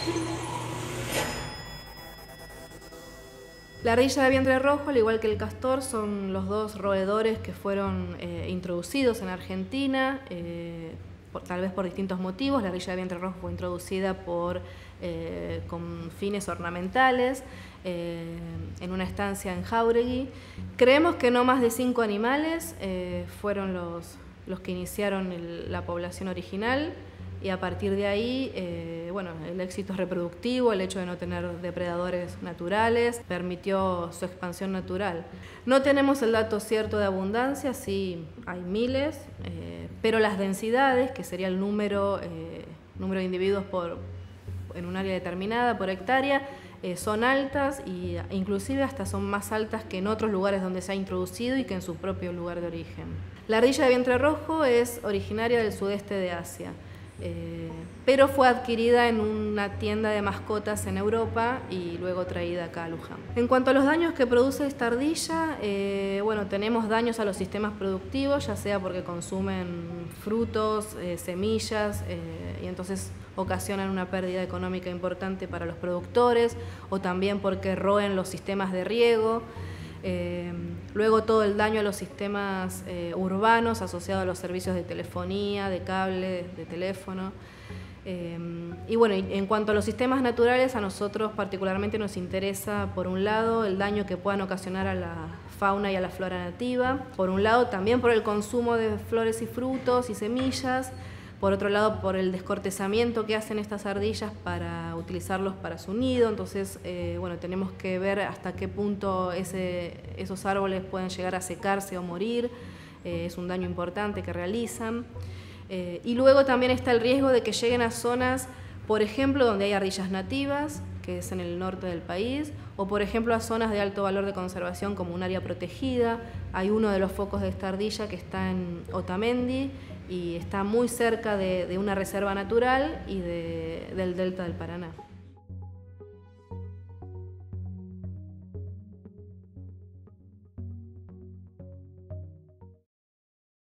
La ardilla de vientre rojo, al igual que el castor, son los dos roedores que fueron introducidos en Argentina, tal vez por distintos motivos. La ardilla de vientre rojo fue introducida con fines ornamentales en una estancia en Jáuregui. Creemos que no más de 5 animales fueron los que iniciaron la población original. Y a partir de ahí, el éxito reproductivo, el hecho de no tener depredadores naturales, permitió su expansión natural. No tenemos el dato cierto de abundancia, sí hay miles, pero las densidades, que sería el número de individuos en un área determinada por hectárea, son altas e inclusive hasta son más altas que en otros lugares donde se ha introducido y que en su propio lugar de origen. La ardilla de vientre rojo es originaria del sudeste de Asia. Pero fue adquirida en una tienda de mascotas en Europa y luego traída acá a Luján. En cuanto a los daños que produce esta ardilla, tenemos daños a los sistemas productivos, ya sea porque consumen frutos, semillas, y entonces ocasionan una pérdida económica importante para los productores, o también porque roen los sistemas de riego. Luego todo el daño a los sistemas urbanos asociado a los servicios de telefonía, de cable, de teléfono. Y en cuanto a los sistemas naturales, a nosotros particularmente nos interesa, por un lado, el daño que puedan ocasionar a la fauna y a la flora nativa. Por un lado, también por el consumo de flores y frutos y semillas. Por otro lado, por el descortezamiento que hacen estas ardillas para utilizarlos para su nido. Entonces, tenemos que ver hasta qué punto esos árboles pueden llegar a secarse o morir. Es un daño importante que realizan. Y luego también está el riesgo de que lleguen a zonas, por ejemplo, donde hay ardillas nativas, que es en el norte del país, o por ejemplo a zonas de alto valor de conservación como un área protegida. Hay uno de los focos de esta ardilla que está en Otamendi y está muy cerca de una reserva natural y del delta del Paraná.